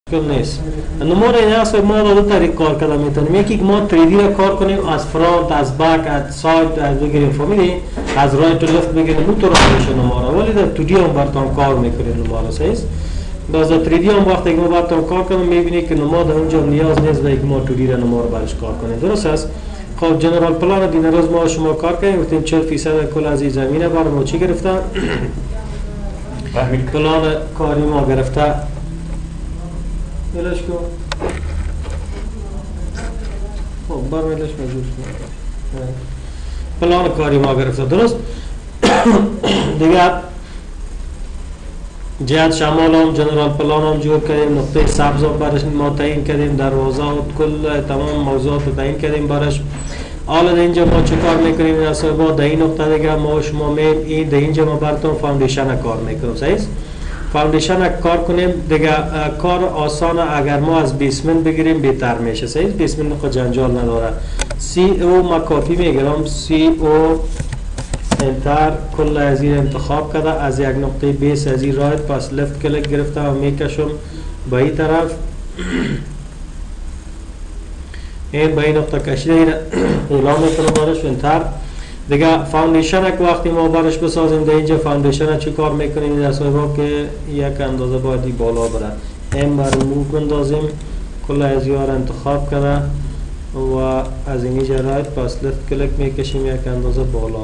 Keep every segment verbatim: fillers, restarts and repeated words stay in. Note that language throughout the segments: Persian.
مشکل نیست. نمور این است ما دو طریق کار کردن میتونیم. یکی که ما تری دی را کار کنیم از فرانت، از بک، از ساید، از بگیریم فهمیدی؟ از رایت تو لفت بگیریم اون طور میشه نمورا. ولی در تو دی هم براتون کار میکنیم نمورا صحیح؟ باز در تری دی هم وقتی که ما براتون کار کنیم میبینی که نمور در اونجا نیاز نیست که ما تو دی را نمور برش کار کنیم. درست است؟ خب جنرال پلان دین روز ما شما کار کنیم گفتیم چهل فیصد کل از این زمینه برای ما چی گرفته؟ پلان کاری ما گرفته ملش کو خب بر ملش موجود پلان کاری ما گرفته درست دیگه جهت شمال هم جنرال پلان هم جور کردیم نقطه سبز هم برش ما تعیین کردیم دروازه و کل تمام موضوعات رو تعیین کردیم برش. حالا در اینجا ما چه کار میکنیم این اصلا در این نقطه دیگه ما شما میم این در اینجا ما براتون فاندیشن کار میکنیم صحیح؟ فاندیشن کار کنیم دیگه کار آسانه اگر ما از بیسمنت بگیریم بهتر میشه صحیح؟ بیسمنت خود جنجال نداره. سی او ما کافی میگیرم سی او انتر کل از این انتخاب کرده از یک نقطه بیس از این رایت پس لفت کلک گرفته و میکشم به این طرف این به این نقطه کشیده این اعلام میکنم برش انتر دیگه فاندیشن که وقتی ما برش بسازیم در اینجا فاندیشن چی کار میکنیم این اصلا که یک اندازه باید بالا بره این بر موو اندازیم کل از این را انتخاب کرده و از اینجا رایت پس لفت کلک میکشیم یک اندازه بالا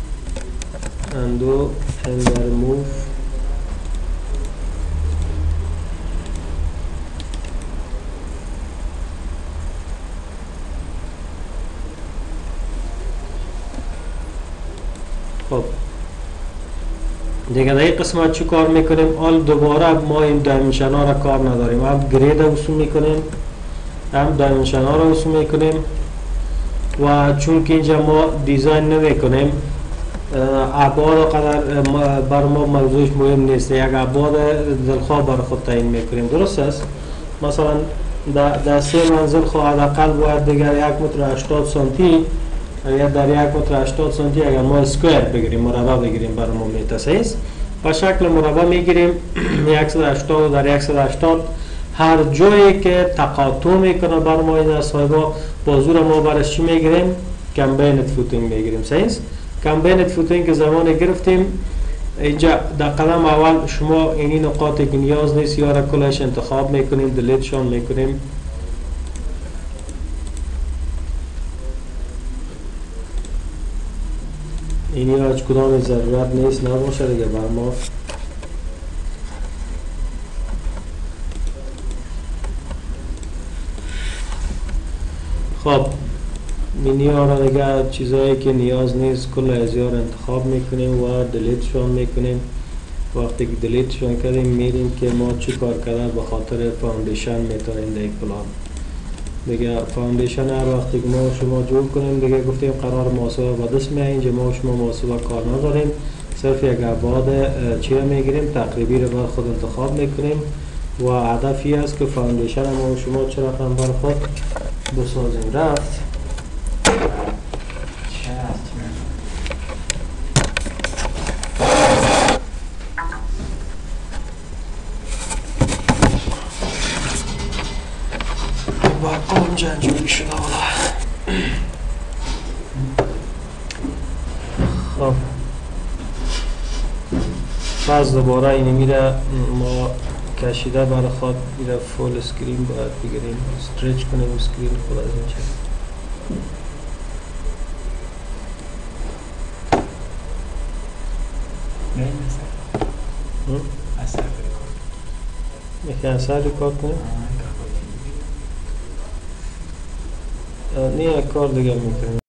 اندو این بر موو خب دیگه در این قسمت چی کار میکنیم؟ آل دوباره ما این دایمنشن ها را کار نداریم هم گرید رسوم میکنیم هم دایمنشن ها را رسوم میکنیم و چون که اینجا ما دیزاین نمیکنیم ابعاد قدر بر ما موضوعش مهم نیست یک ابعاد دلخواه بر خود تعیین میکنیم درست است؟ مثلا در سه منزل خواهد اقل باید دیگر یک متر هشتاد سانتی اگر در یک متر هشتاد سانتی اگر ما اسکوئر بگیریم مربع بگیریم برای ما میتسه است با شکل مربع میگیریم صد و هشتاد در صد و هشتاد هر جایی که تقاطع میکنه بر ما این صاحبا بازور ما برش چی میگیریم؟ کمبینت فوتینگ میگیریم صحیح است؟ کمبینت فوتینگ که زمان گرفتیم اینجا در قدم اول شما اینی نقاطی که نیاز نیست یا را کلش انتخاب میکنیم دلیت شان میکنیم اینی را هیچ کدام ضرورت نیست نباشه دیگه بر ما خب اینی ها را دیگه چیزایی که نیاز نیست کل از را انتخاب میکنیم و دلیت شان میکنیم وقتی که دلیت شان کردیم میریم که ما چی کار کرده به خاطر فاندیشن میتونیم در یک پلان دیگه فاندیشن هر وقتی که ما شما جور کنیم دیگه گفتیم قرار محاسبه با دست میاییم اینجا ما شما محاسبه کار نداریم صرف یک ابعاد چی را میگیریم تقریبی را بر خود انتخاب میکنیم و هدفی است که فاندیشن ما شما چه رقم بر خود بسازیم رفت جنجوری شده والا خب باز دوباره اینه میره ما کشیده برای خود میره فول اسکرین باید بگیریم استرچ کنیم اسکرین خود از اینجا اثر میخوای اثر ریکارد کنیم؟ نه یک کار دیگه میکنیم